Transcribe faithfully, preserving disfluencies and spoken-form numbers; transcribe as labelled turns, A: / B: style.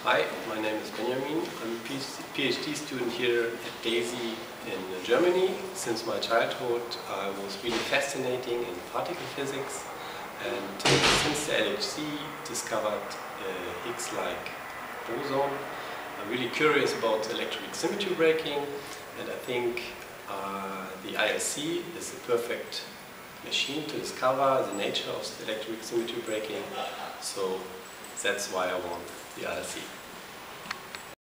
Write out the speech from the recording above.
A: Hi, my name is Benjamin. I'm a PhD student here at DESY in Germany. Since my childhood I was really fascinating in particle physics, and uh, since the L C discovered uh, Higgs-like boson, I'm really curious about electric symmetry breaking, and I think uh, the I L C is the perfect machine to discover the nature of the electric symmetry breaking. So that's why I want the I L C.